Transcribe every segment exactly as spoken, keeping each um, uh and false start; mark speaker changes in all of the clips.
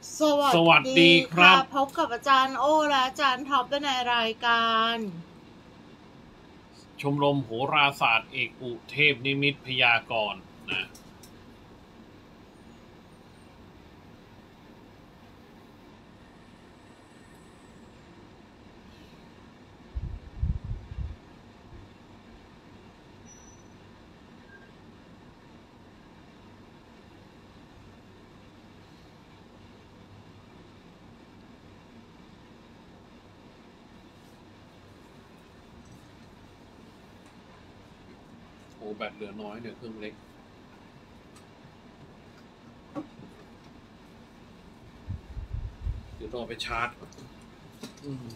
Speaker 1: สวัส
Speaker 2: สวัส
Speaker 1: ดี
Speaker 2: ดีครั
Speaker 1: ค่ะ
Speaker 2: บ
Speaker 1: พบกับอาจารย์โอและอาจารย์ท็อปในรายการ
Speaker 2: ชมรมโหราศาสตร์เอกอุเทพนิมิตพยากรณ์นะโอ้แบตเหลือน้อยเนี่ยเครื่องเล็กเดี๋ยวต้องเอาไปชาร์จอืม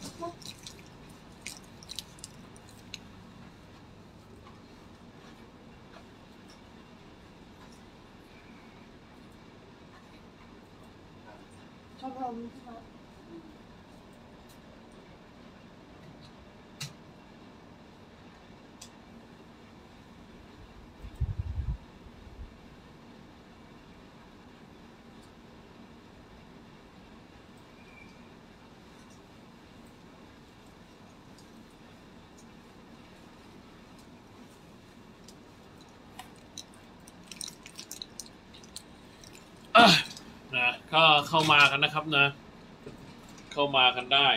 Speaker 1: ชมรม
Speaker 2: นะก็เข้ามากันนะครับนะ เข้ามากันได้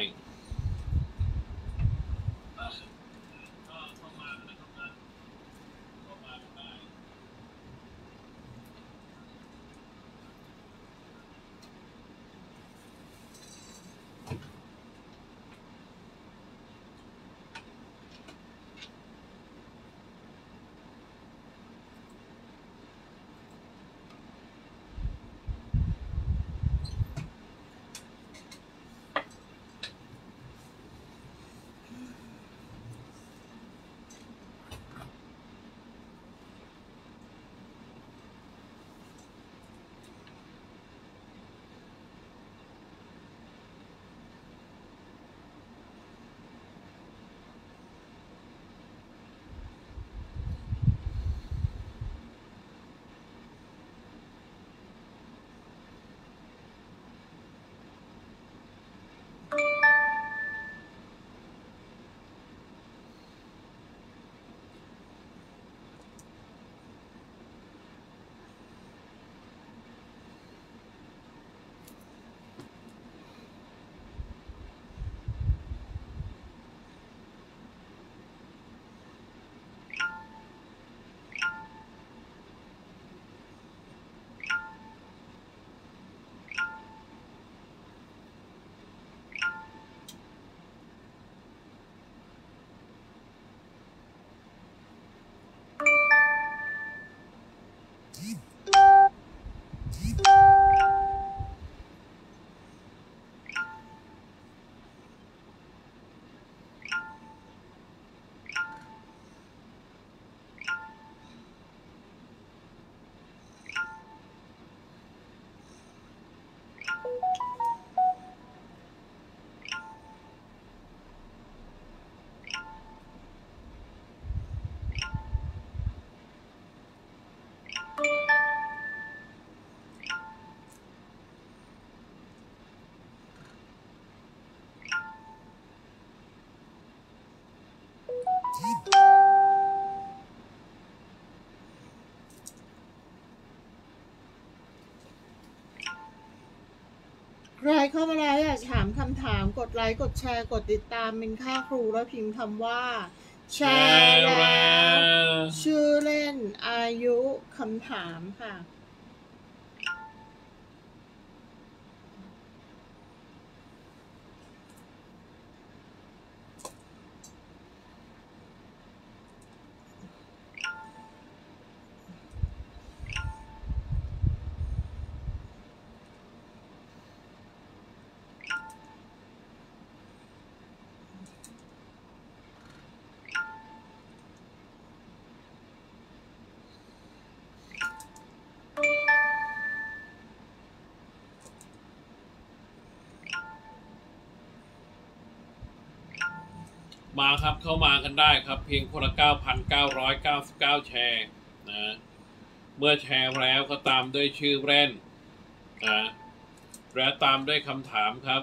Speaker 1: ใครเข้ามาแล้วอยากถามคำถามกดไลค์กดแชร์กดติดตามเป็นค่าครูแล้วพิมพ์คำว่าแชร์แล้วชื่อเล่นอายุคำถามค่ะ
Speaker 2: มาครับเข้ามากันได้ครับเพียงคนละ เก้าพันเก้าร้อยเก้าสิบเก้า แชร์นะเมื่อแชร์แล้วก็ตามด้วยชื่อแบรนด์นะแบและตามด้วยคำถามครับ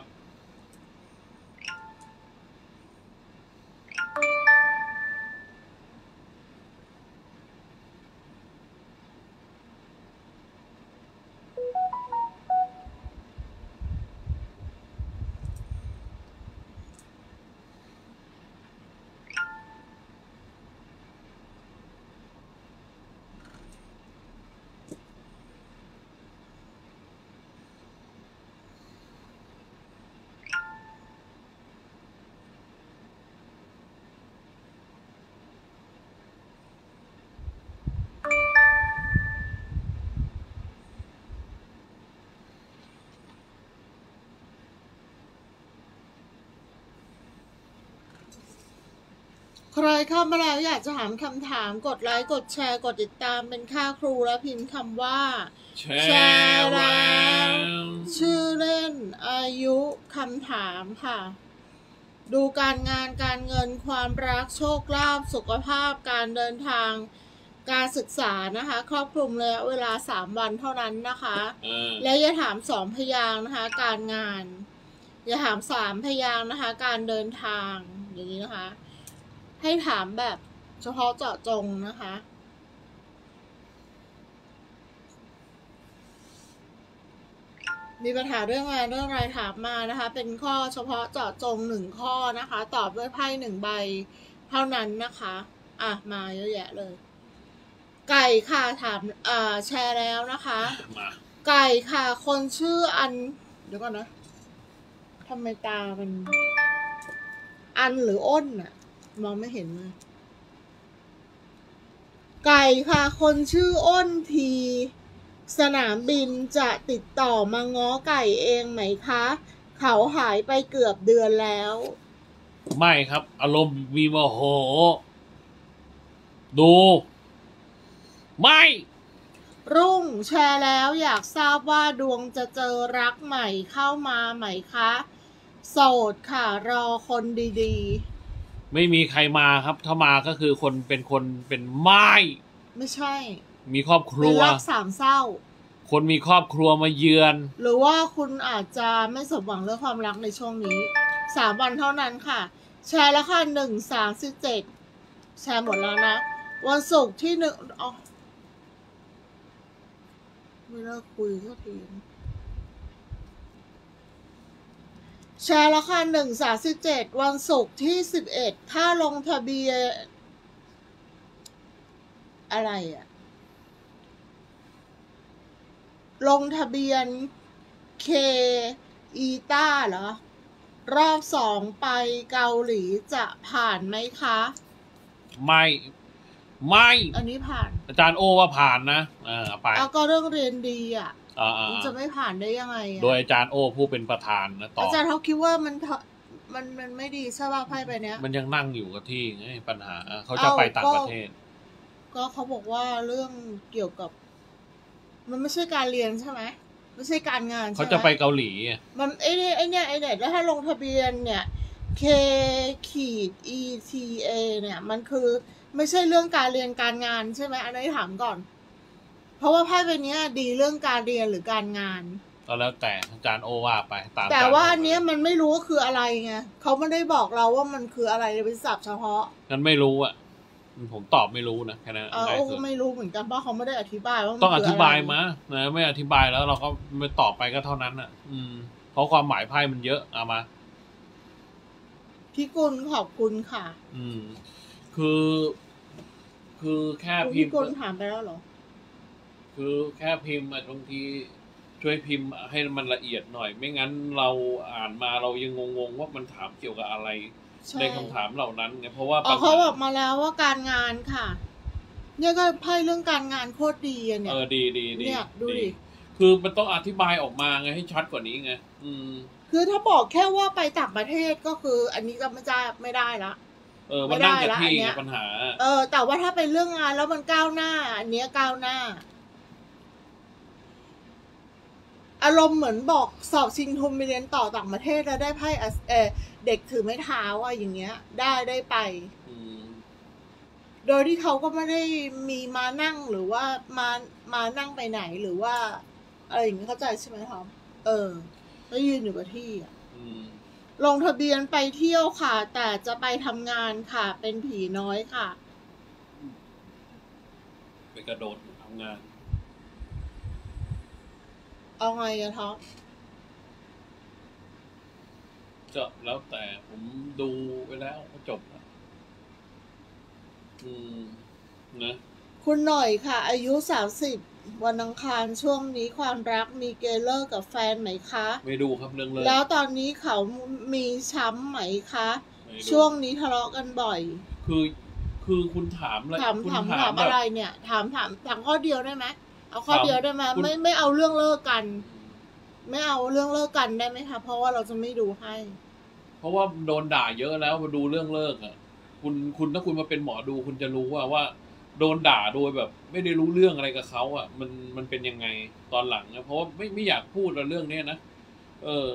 Speaker 1: ใครเข้ามาแล้วอยากจะถามคำถามกดไลค์กดแชร์กดติดตามเป็นค่าครูแล้วพิมพ์คำว่า
Speaker 2: แชร์แล้ว
Speaker 1: ชื่อเล่นอายุคำถามค่ะดูการงานการเงินความรักโชคลาภสุขภาพการเดินทางการศึกษานะคะครอบคลุมเลยเวลาสามวันเท่านั้นนะคะและอย่าถามสองพยางค์นะคะการงานอย่าถามสามพยางค์นะคะการเดินทางอย่างนี้นะคะให้ถามแบบเฉพาะเจาะจงนะคะมีปัญหาเรื่องงานเรื่องอะไรถามมานะคะเป็นข้อเฉพาะเจาะจงหนึ่งข้อนะคะตอบด้วยไพ่หนึ่งใบเท่านั้นนะคะอ่ะมาเยอะแยะเลยไก่ค่ะถามอ่าแชร์แล้วนะคะไก่ค่ะคนชื่ออันเดี๋ยวก่อนนะทำไมตามันอันหรืออ้นอะมองไม่เห็นเลยไก่ค่ะคนชื่ออ้นทีสนามบินจะติดต่อมาง้อไก่เองไหมคะเขาหายไปเกือบเดือนแล้ว
Speaker 2: ไม่ครับอารมณ์มีโมโหดูไม่
Speaker 1: รุ่งแชร์แล้วอยากทราบว่าดวงจะเจอรักใหม่เข้ามาไหมคะโสดค่ะรอคนดีๆ
Speaker 2: ไม่มีใครมาครับถ้ามาก็คือคนเป็นคนเป็นไม้
Speaker 1: ไม่ใช่
Speaker 2: มีครอบครัว
Speaker 1: รักสามเศร้า
Speaker 2: คนมีครอบครัวมาเยือน
Speaker 1: หรือว่าคุณอาจจะไม่สมหวังเรื่องความรักในช่วงนี้สามวันเท่านั้นค่ะแชร์แล้วค่ะหนึ่งสามสิบเจ็ดแชร์หมดแล้วนะวันศุกร์ที่หนึ่งอ๋อไม่เลิกคุยสักทีแชร์แล้วค่ะหนึ่งสามสิบเจ็ดวันศุกร์ที่สิบเอ็ดถ้าลงทะเบียนอะไรอะลงทะเบียนเคอีต้าเหรอรอบสองไปเกาหลีจะผ่านไหมคะ
Speaker 2: ไม่ไม่
Speaker 1: อันนี้ผ่าน
Speaker 2: อาจารย์โอว่าผ่านนะเออไป
Speaker 1: เอาก็เรื่องเรียนดีอ่ะ
Speaker 2: อ่า
Speaker 1: จะไม่ผ่านได้ยังไง
Speaker 2: โดยอาจารย์โอผู้เป็นประธานนะต่อ
Speaker 1: อาจารย์เขาคิดว่ามันมันมันไม่ดีใช่ป่ะไพ่ใบเนี้ย
Speaker 2: มันยังนั่งอยู่กับที่ไงปัญหาเขาจะไปต่างประเทศ
Speaker 1: ก็เขาบอกว่าเรื่องเกี่ยวกับมันไม่ใช่การเรียนใช่ไหมไม่ใช่การงาน
Speaker 2: เขาจะไปเกาหลี
Speaker 1: มันไอ้เนี่ยไอ้เนี่ยไอ้เนี่ยแล้วถ้าลงทะเบียนเนี่ย K ขีด E T A เนี่ยมันคือไม่ใช่เรื่องการเรียนการงานใช่ไหมอันนี้ถามก่อนเพราะว่าไพ่ใบนี้ดีเรื่องการเรียนหรือการงาน
Speaker 2: ก็แล้วแต่อาจารย์โอว่าไปตาม
Speaker 1: แต่ว่าอันนี้มันไม่รู้ว่าคืออะไรไงเขาไม่ได้บอกเราว่ามันคืออะไรเป็นศัพท์เฉพาะ
Speaker 2: งั้นไม่รู้อ่ะผมตอบไม่รู้นะแค่นั้น
Speaker 1: เออโอ้ก็ไม่รู้เหมือนกันเพราะเขาไม่ได้อธิบายว่า
Speaker 2: ต้องอธิบายมานะไม่อธิบายแล้วเราก็ไม่ตอบไปก็เท่านั้นอ่ะ อืมเพราะความหมายไพ่มันเยอะเอามา
Speaker 1: พี่กุลขอบคุณค่ะ
Speaker 2: อืมคือคือแค่พิมพ์
Speaker 1: พี่กุลถามไปแล้วเหรอ
Speaker 2: คือแค่พิมพ์บางทีช่วยพิมพ์ให้มันละเอียดหน่อยไม่งั้นเราอ่านมาเรายังงงๆว่ามันถามเกี่ยวกับอะไรในคำถามเหล่านั้นไงเพราะว่า
Speaker 1: เขาบอกมาแล้วว่าการงานค่ะเนี่ยก็ไพ่เรื่องการงานโคตรดีเนี่ย
Speaker 2: เออดีดีดี
Speaker 1: เนี่ยดูดิ
Speaker 2: คือมันต้องอธิบายออกมาไงให้ชัดกว่านี้ไงอืม
Speaker 1: คือถ้าบอกแค่ว่าไปต่างประเทศก็คืออันนี้ก็ไม่ได้ไม่ได้ละ
Speaker 2: เออมันนั่งกับที่ไงปัญหา
Speaker 1: เออแต่ว่าถ้าเป็นเรื่องงานแล้วมันก้าวหน้าอันนี้ก้าวหน้าอารมณ์เหมือนบอกสอบชิงทุนไปเรียนต่อต่างประเทศแล้วได้ไพ่เออเด็กถือไม้เท้าอะอย่างเงี้ยได้ได้ไปโดยที่เขาก็ไม่ได้มีมานั่งหรือว่ามามานั่งไปไหนหรือว่าอะไรอย่างเงี้ยเข้าใจใช่ไหมทอมเออก็ยืนอยู่กับที่อ่ะ
Speaker 2: อืม
Speaker 1: ลงทะเบียนไปเที่ยวค่ะ แต่จะไปทำงานค่ะ เป็นผีน้อยค่ะ
Speaker 2: ไปกระโดดทำงาน
Speaker 1: เอาไงอะท็อป
Speaker 2: ก็แล้วแต่ผมดูไปแล้วก็จบแล้วอืมนะ
Speaker 1: คุณหน่อยค่ะ อายุสามสิบวันอังคารช่วงนี้ความรักมีเกเลิกกับแฟนไหมคะ
Speaker 2: ไม่ดูครับเรื่องเลย
Speaker 1: แล้วตอนนี้เขามีช้ำไหมคะ
Speaker 2: ไม่ดู
Speaker 1: ช่วงนี้ทะเลาะกันบ่อย
Speaker 2: คือคือคุณถามอะไร
Speaker 1: ถาม
Speaker 2: คุณ
Speaker 1: ถาม
Speaker 2: ถา
Speaker 1: ถาม ม
Speaker 2: แบ
Speaker 1: อะ
Speaker 2: บ
Speaker 1: ไรเนี่ย ถามถามถามข้อเดียวได้ไหมเอาข้อ
Speaker 2: ถาม
Speaker 1: เดียวได้ไหม
Speaker 2: คุณ
Speaker 1: ไม่ไม่เอาเรื่องเลิกกัน ไม่เอาเรื่องเลิกกันได้ไหมคะ เพราะว่าเราจะไม่ดูให้
Speaker 2: เพราะว่าโดนด่าเยอะแล้วมาดูเรื่องเลิกอ่ะ คุณคุณถ้าคุณมาเป็นหมอดูคุณจะรู้ว่าว่า โดนด่าโดยแบบ ไม่ได้รู้เรื่องอะไรกับเขาอ่ะ มันมันเป็นยังไงตอนหลังนะเพราะว่าไม่ไม่อยากพูดเรื่องนี้นะเออ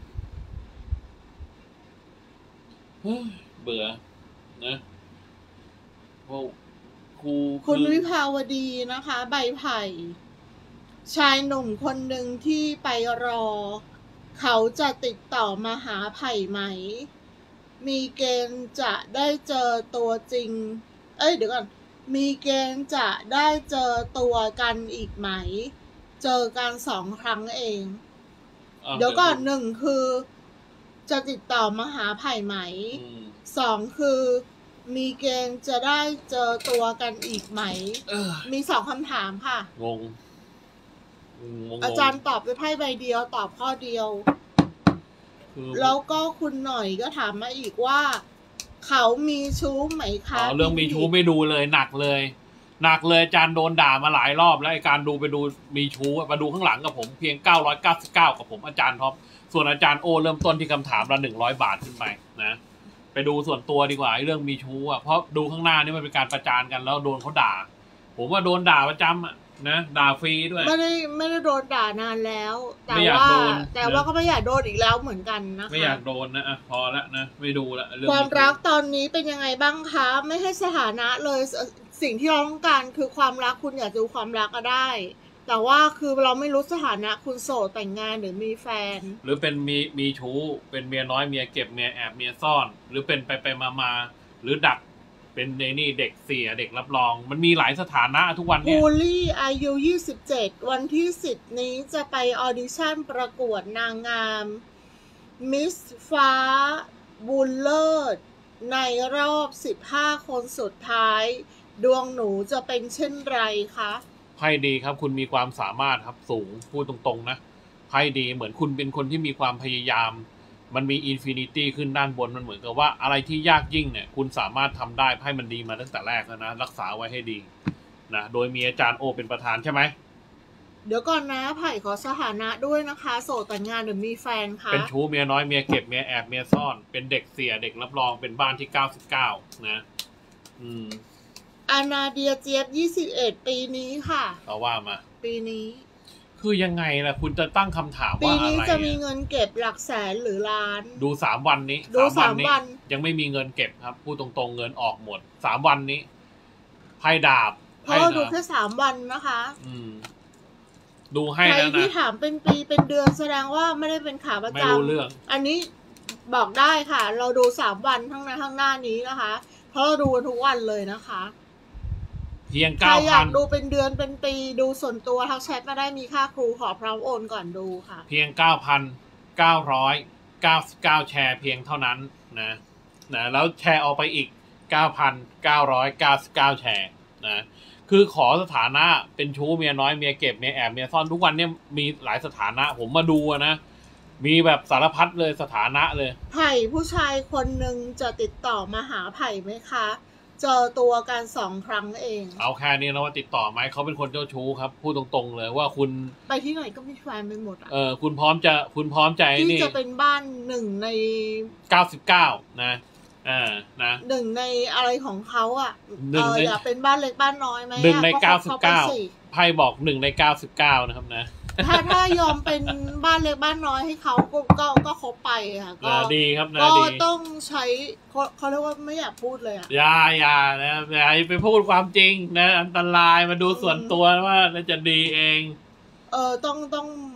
Speaker 2: เฮ้ยเบื่อนะเพราะครู
Speaker 1: คุณวิภาวดีนะคะ ใบไผ่ ชายหนุ่มคนหนึ่งที่ไปรอ เขาจะติดต่อมาหาไผ่ไหม มีเกณฑ์จะได้เจอตัวจริง เอ้ยเดี๋ยวก่อน มีเกณฑ์จะได้เจอตัวกันอีกไหม เจอกันสองครั้งเอง
Speaker 2: อ่ะ
Speaker 1: เดี๋ยวก่อนหนึ่งคือ จะติดต่อมาหาไผ่ไหม
Speaker 2: อืม
Speaker 1: สองคือ มีเกณฑ์จะได้เจอตัวกันอีกไหม
Speaker 2: เออ
Speaker 1: มีสองคำถามค่ะ
Speaker 2: งงงง
Speaker 1: อาจารย์ตอบด้วยไพ่ใบเดียวตอบข้อเดียว
Speaker 2: คือ
Speaker 1: แล้วก็คุณหน่อยก็ถามมาอีกว่า เขามีชู้ไหม
Speaker 2: อ๋
Speaker 1: คะ
Speaker 2: อเรื่องมีชู้ไม่ดูเลยหนักเลย หนักเลยอาจารย์โดนด่ามาหลายรอบแล้วไอ้การดูไปดูมีชู้อะมาดูข้างหลังกับผมเพียงเก้าร้อยเก้าสิบเก้ากับผมอาจารย์ท็อปส่วนอาจารย์โอเริ่มต้นที่คำถามละหนึ่งร้อยบาทขึ้นไปนะไปดูส่วนตัวดีกว่าไอ้เรื่องมีชู้อ่ะเพราะดูข้างหน้านี่มันเป็นการประจานกันแล้วโดนเขาด่า ผมว่าโดนด่าประจำอ่ะนะด่าฟรีด้วย
Speaker 1: ไม่ได้ไม่ได้โดนด่านานแล้ว แต่
Speaker 2: ไม่อยาก
Speaker 1: ว่า
Speaker 2: โดน
Speaker 1: แต่ว่า
Speaker 2: นะ
Speaker 1: ก็ไม่อยากโดนอีกแล้วเหมือนกันนะคะ
Speaker 2: ไม่อยากโดนนะอ่ะพอละนะไม่ดูละเรื่อง
Speaker 1: ความ
Speaker 2: ชู้
Speaker 1: รักตอนนี้เป็นยังไงบ้างคะ ไม่ให้สถานะเลยสสิ่งที่เราต้องการคือความรักคุณอยากดูความรักก็ได้ แต่ว่าคือเราไม่รู้สถานะคุณโสดแต่งงานหรือมีแฟน
Speaker 2: หรือเป็นมีมีชู้เป็นเมียน้อยเมียเก็บเมียแอบเมียซ่อน หรือเป็นไปไปมามาหรือดักเป็นในนี่เด็กเสียเด็กรับรอง มันมีหลายสถานะทุกวันเนี่
Speaker 1: บู
Speaker 2: ย
Speaker 1: ลลี่อายุยี่สิบเจ็ดวันที่สิบนี้จะไปออดิชั่นประกวดนางงามมิสฟ้าบุญเลิศในรอบสิบห้าคนสุดท้าย ดวงหนูจะเป็นเช่นไรคะ
Speaker 2: ไพ่ดีครับคุณมีความสามารถครับสูงพูดตรงๆนะไพ่ดีเหมือนคุณเป็นคนที่มีความพยายาม มันมีอินฟินิตี้ขึ้นด้านบนมันเหมือนกับว่าอะไรที่ยากยิ่งเนี่ยคุณสามารถทำได้ไพ่มันดีมาตั้งแต่แรกแล้วนะรักษาไว้ให้ดีนะโดยมีอาจารย์โอเป็นประธานใช่ไหม
Speaker 1: เดี๋ยวก่อนนะไผ่ขอสถานะด้วยนะคะ โสดแต่งงานหรือมีแฟนคะ
Speaker 2: เป็นชู้เมียน้อยเมียเก็บเมียแอบเมียซ่อนเป็นเด็กเสียเด็กรับรองเป็นบ้านที่เก้าสิบเก้านะอืม
Speaker 1: อานาเดียเจี๊ยบยี่สิบเอ็ดปีนี้ค่ะ
Speaker 2: เอาว่ามา
Speaker 1: ปีนี้
Speaker 2: คือยังไงล่ะคุณจะตั้งคำถาม
Speaker 1: ปี
Speaker 2: ว่าอะ
Speaker 1: นี้
Speaker 2: ไร
Speaker 1: จะมี
Speaker 2: อะ
Speaker 1: เงินเก็บหลักแสนหรือล้าน
Speaker 2: ดูสามวันนี้
Speaker 1: ดูสามวัน
Speaker 2: ยังไม่มีเงินเก็บครับพูดตรงๆเงินออกหมดสามวันนี้ไพ่ดาบ
Speaker 1: เพ
Speaker 2: ไพ่
Speaker 1: ราะว่าดู
Speaker 2: ดาบ
Speaker 1: แค่สามวันนะคะ
Speaker 2: อืม ดูให้
Speaker 1: ใคร
Speaker 2: แล้ว
Speaker 1: ที่
Speaker 2: นะ
Speaker 1: ถามเป็นปีเป็นเดือนแสดงว่าไม่ได้เป็นขาประ
Speaker 2: ไม่
Speaker 1: จ
Speaker 2: รู้เรื่อง
Speaker 1: ำอันนี้บอกได้ค่ะ เราดูสามวันทั้งนั้นทั้งหน้านี้นะคะ เพราะเราดูกันทุกวันเลยนะคะ
Speaker 2: เพียง
Speaker 1: ใคร
Speaker 2: เก้า
Speaker 1: อยา
Speaker 2: พั
Speaker 1: ก
Speaker 2: น
Speaker 1: ดูเป็นเดือนเป็นปีดูส่วนตัวทักแชทมาได้มีค่าครูขอพร้อมโอนก่อนดูค่ะ
Speaker 2: เพียงเก้าพันเก้าร้อยเก้าสิบเก้าแชร์เพียงเท่านั้นนะนะแล้วแชร์ออกไปอีกเก้าพันเก้าร้อยเก้าสิบเก้าแชร์นะคือขอสถานะเป็นชู้เมียน้อยเมียเก็บเมียแอบเมียซ่อนทุกวันเนี่ยมีหลายสถานะผมมาดูอะนะมีแบบสารพัดเลยสถานะเลย
Speaker 1: ไผ่ผู้ชายคนหนึ่งจะติดต่อมาหาไผ่ไหมคะ เจอตัวกันสองครั้งเอง
Speaker 2: เอาแค่นี้แล้วว่าติดต่อไหมเขาเป็นคนเจ้าชู้ครับพูดตรงๆเลยว่าคุณ
Speaker 1: ไปที่ไหนก็มีแฟนไปหมดอ่ะ
Speaker 2: เออคุณพร้อมจะคุณพร้อมใจ
Speaker 1: ที่
Speaker 2: นี่
Speaker 1: จะเป็นบ้านหนึ่งใน
Speaker 2: เก้าสิบเก้านะอ่านะ
Speaker 1: หนึ่งในอะไรของเขาอ่ะ
Speaker 2: หนึ่
Speaker 1: เอง อ
Speaker 2: ใน
Speaker 1: อยากเป็นบ้านเล็กบ้านน้อยไหมอะ
Speaker 2: หนึ่งใน
Speaker 1: ก็
Speaker 2: เก้าสิบเก้า
Speaker 1: ไปสิ
Speaker 2: ไพ่บอกหนึ่งในเก้าสิบเก้านะครับนะ
Speaker 1: ถ้าถ้ายอมเป็นบ้านเล็กบ้านน้อยให้เขาก็ก็ก็คบไปค่ะก็
Speaker 2: นะดีครับนะ
Speaker 1: ก็
Speaker 2: ดี
Speaker 1: ต้องใช้เขาเขาเรียกว่าไม่อยากพูดเลยอ่ะ
Speaker 2: อย่าอย่านะอย่าไปพูดความจริงนะอันตรายมาดูส่วนตัวว่าจะดีเอง
Speaker 1: เออต้องต้อง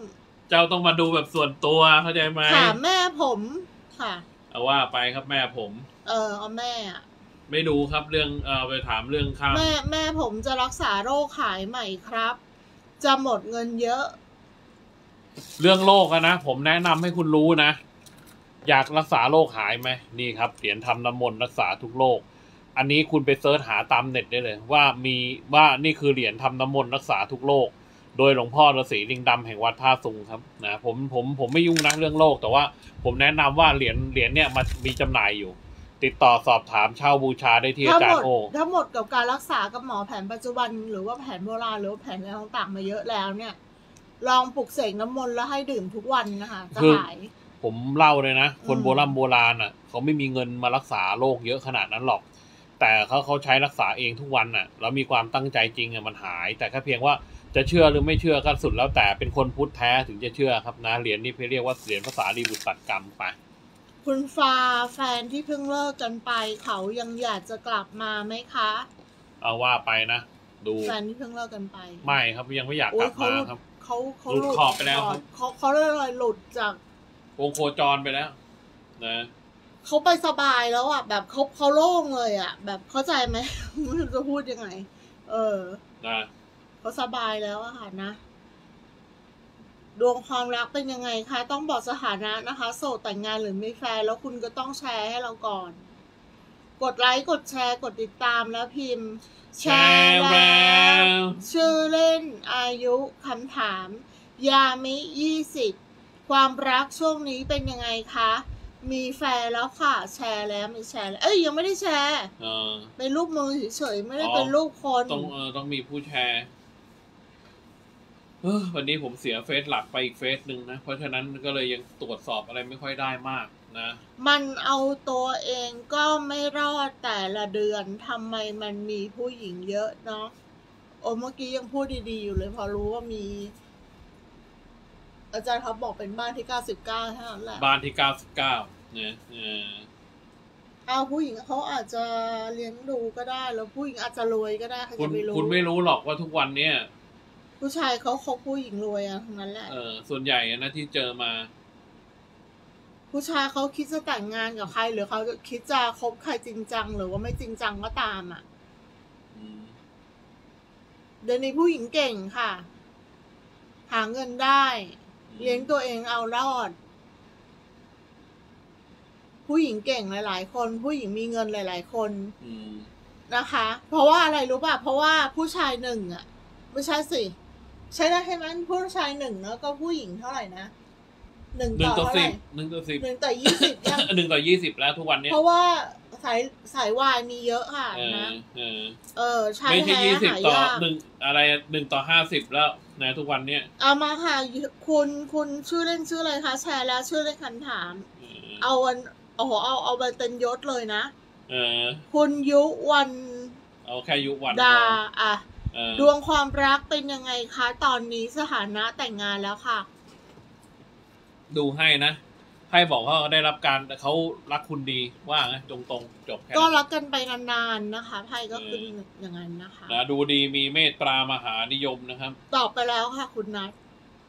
Speaker 2: เจ้าต้องมาดูแบบส่วนตัวเข้าใจไหม
Speaker 1: ค่ะแม่ผมค่ะ
Speaker 2: เอาว่าไปครับแม่ผม
Speaker 1: เออเอาแม่อะ
Speaker 2: ไม่ดูครับเรื่องเออไปถามเรื่องข้าว
Speaker 1: แม่แม่ผมจะรักษาโรคหายใหม่ครับ จะหมดเงินเยอะ
Speaker 2: เรื่องโรคอะนะผมแนะนำให้คุณรู้นะอยากรักษาโรคหายไหมนี่ครับเหรียญทำน้ำมนต์รักษาทุกโรคอันนี้คุณไปเซิร์ชหาตามเน็ตได้เลยว่ามีว่านี่คือเหรียญทำน้ำมนต์รักษาทุกโรคโดยหลวงพ่อฤาษีลิงดำแห่งวัดท่าซุงครับนะผมผมผมไม่ยุ่งนะเรื่องโรคแต่ว่าผมแนะนำว่าเหรียญเหรียญเนี่ยมันมีจำหน่ายอยู่ติดต่อสอบถามเช่าบูชาได้ที่อาจารย์โอ
Speaker 1: ทั้งหมดกับการรักษากับหมอแผนปัจจุบันหรือว่าแผนโบราณหรือว่าแผนอะไรต่างๆมาเยอะแล้วเนี่ยลองปลุกเสกน้ำมนต์แล้วให้ดื่มทุกวันนะคะจะหาย
Speaker 2: ผมเล่าเลยนะคนโบราณโบราณอ่ะเขาไม่มีเงินมารักษาโรคเยอะขนาดนั้นหรอกแต่เขาเขาใช้รักษาเองทุกวันน่ะแล้วมีความตั้งใจจริงอ่ะมันหายแต่แค่เพียงว่าจะเชื่อหรือไม่เชื่อก็สุดแล้วแต่เป็นคนพุทธแท้ถึงจะเชื่อครับนะเหรียญนี้เรียกว่าเหรียญภาษาดีบุตรตัดกรรมไป
Speaker 1: คุณฟ้าแฟนที่เพิ่งเลิกกันไปเขายังอยากจะกลับมาไหมคะ
Speaker 2: เอาว่าไปนะดู
Speaker 1: แฟนที่เพิ่งเลิกกันไป
Speaker 2: ไม่ครับยังไม่อยากกลับมาครับ
Speaker 1: เขาเขา
Speaker 2: หลุดขอบไปแล้วครับ
Speaker 1: เขาเขาเลยหลุดจาก
Speaker 2: วงโคจรไปแล้วนะ
Speaker 1: เขาไปสบายแล้วอ่ะแบบเขาเขาโล่งเลยอ่ะแบบเข้าใจไหมไม่รู้จะพูดยังไงเออ
Speaker 2: นะ
Speaker 1: เขาสบายแล้วอะค่ะนะดวงความรักเป็นยังไงคะต้องบอกสถานะนะคะโสดแต่งงานหรือมีแฟนแล้วคุณก็ต้องแชร์ให้เราก่อนกดไลค์กดแชร์กดติดตามแล้วพิมพ์แชร์แล้วชื่อเล่นอายุคำถามยามิยี่สิบความรักช่วงนี้เป็นยังไงคะมีแฟนแล้วค่ะแชร์แล้วมีแชร์แล้วเอ้ยยังไม่ได้แชร์เป็นรูปมือเฉยๆไม่ได้เป็นรูปคน
Speaker 2: ต้องเออต้องมีผู้แชร์เออวันนี้ผมเสียเฟซหลักไปอีกเฟซหนึ่งนะเพราะฉะนั้นก็เลยยังตรวจสอบอะไรไม่ค่อยได้มากนะ
Speaker 1: มันเอาตัวเองก็ไม่รอดแต่ละเดือนทำไมมันมีผู้หญิงเยอะเนาะโอ้เมื่อกี้ยังพูดดีๆอยู่เลยพอรู้ว่ามีอาจารย์เขาบอกเป็นบ้านที่เก้าสิบเก้าเท่านั้นแหละ
Speaker 2: บ้านที่เก้าสิบเก้าเนี่ยเออ
Speaker 1: เอาผู้หญิงเขาอาจจะเลี้ยงดูก็ได้แล้วผู้หญิงอาจจะรวยก็ได้
Speaker 2: คุณคุณไม่รู้หรอกว่าทุกวันเนี้ย
Speaker 1: ผู้ชายเขาคบผู้หญิงรวยอะทั้งนั้นแหละ
Speaker 2: เออส่วนใหญ่นะที่เจอมา
Speaker 1: ผู้ชายเขาคิดจะแต่งงานกับใครหรือเขาจะคิดจะคบใครจริงจังหรือว่าไม่จริงจังก็ตามอ่ะเดี๋ยวนี้ผู้หญิงเก่งค่ะหาเงินได้เลี้ยงตัวเองเอารอดผู้หญิงเก่งหลายๆคนผู้หญิงมีเงินหลายๆคนนะคะเพราะว่าอะไรรู้ป่ะเพราะว่าผู้ชายหนึ่งอ่ะไม่ใช่สิใช่ได้ใช่ไหมผู้ชายหนึ่งแล้วก็ผู้หญิงเท่าไหร่นะหนึ่งต่อสิบ
Speaker 2: หนึ่งต่อสิบ
Speaker 1: หนึ่งต่อยี่สิบยัง
Speaker 2: หนึ่งต่อยี่สิบแล้วทุกวันนี้
Speaker 1: เพราะว่าสายสายวายมีเยอะค่ะนะเออใช่
Speaker 2: ไม่ใช่ยี่สิบต่อหนึ่งอะไรหนึ่งต่อห้าสิบแล้วนะทุกวันเนี้ย
Speaker 1: เอามาค่ะคุณคุณชื่อเล่นชื่ออะไรคะแชร์แล้วชื่อเล่นคำถามเอาวันโอ้โหเอาเอาไปเต็มยศเลยนะ
Speaker 2: เออ
Speaker 1: คุณยุวัน
Speaker 2: เอาแค่ยุวัน
Speaker 1: ดาอ่ะดวงความรักเป็นยังไงคะตอนนี้สถานะแต่งงานแล้วค่ะ
Speaker 2: ดูให้นะไพ่บอกว่าได้รับการเขารักคุณดีว่าไงตรงๆจบแค่
Speaker 1: ก็รักกันไปนานๆนะคะไพ่ก็คืออย่างนั้นนะคะ
Speaker 2: นะดูดีมีเมตตามหานิยมนะครับ
Speaker 1: ตอบไปแล้วค่ะคุณนัท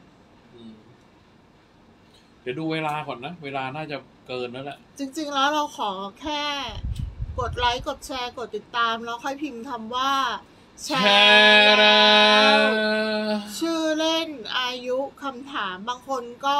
Speaker 2: เดี๋ยวดูเวลาก่อนนะเวลาน่าจะเกินแล้วแหละ
Speaker 1: จริงๆแล้วเราขอแค่กดไลค์กดแชร์กดติดตามแล้วค่อยพิมพ์คำว่าแชร์แล้วชื่อเล่นอายุคำถามบางคนก็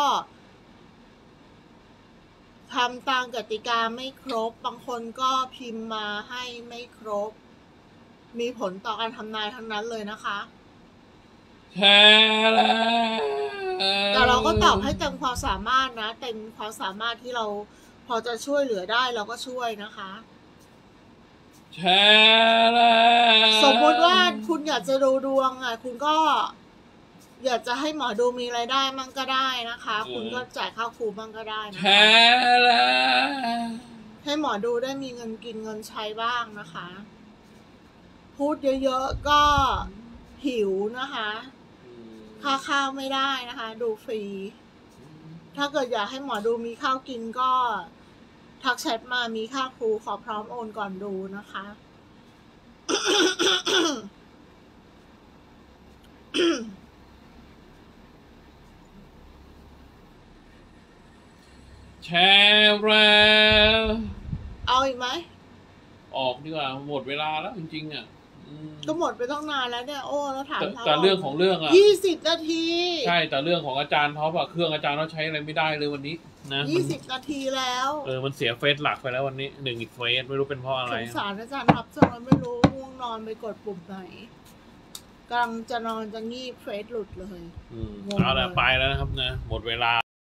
Speaker 1: ทำตามกติกาไม่ครบบางคนก็พิมพ์มาให้ไม่ครบมีผลต่อการทำนายทั้งนั้นเลยนะคะ
Speaker 2: แชร์แล้ว
Speaker 1: แต่เราก็ตอบให้เต็มความสามารถนะเต็มความสามารถที่เราพอจะช่วยเหลือได้เราก็ช่วยนะคะ
Speaker 2: แชร์แล้ว
Speaker 1: สมมติว่าคุณอยากจะดูดวงอ่ะคุณก็อยากจะให้หมอดูมีรายได้มั่งก็ได้นะคะคุณก็จ่ายค่าครูมั่งก็ได้นะ
Speaker 2: แชร์แล้ว
Speaker 1: ให้หมอดูได้มีเงินกินเงินใช้บ้างนะคะพูดเยอะๆก็หิวนะคะค่าข้าวไม่ได้นะคะดูฟรีถ้าเกิดอยากให้หมอดูมีข้าวกินก็ทักแชทมามีค่าครูขอพร้อมโอนก่อนดูนะคะ
Speaker 2: แชร์แล้ว
Speaker 1: เอาอีกไหม
Speaker 2: ออกดีกว่าหมดเวลาแล้วจริงๆอ่ะอืม
Speaker 1: ก็หมดไปต้องนานแล้วเนี่ยโอ้แล้วถาม
Speaker 2: แต่
Speaker 1: เขา
Speaker 2: แต่เรื่องของเรื่องอ่ะ
Speaker 1: ยี่สิบนาที
Speaker 2: ใช่แต่เรื่องของอาจารย์ท็อปอะเครื่องอาจารย์เขาใช้อะไรไม่ได้เลยวันนี้นะ
Speaker 1: ยี่สิบนาทีแล้ว
Speaker 2: เออมันเสียเฟซหลักไปแล้ววันนี้หนึ่งอีกเฟซไม่รู้เป็นเพราะอะ
Speaker 1: ส
Speaker 2: ไรง
Speaker 1: สารอาจารย์ทับจนไม่รู้ง่วงนอนไปกดปุ่มไหนกำลังจะนอนจะงีบเฟซหลุดเลย
Speaker 2: อืม
Speaker 1: งง
Speaker 2: เอาละ
Speaker 1: เลย
Speaker 2: ไปแล้วนะครับนะหมดเวลา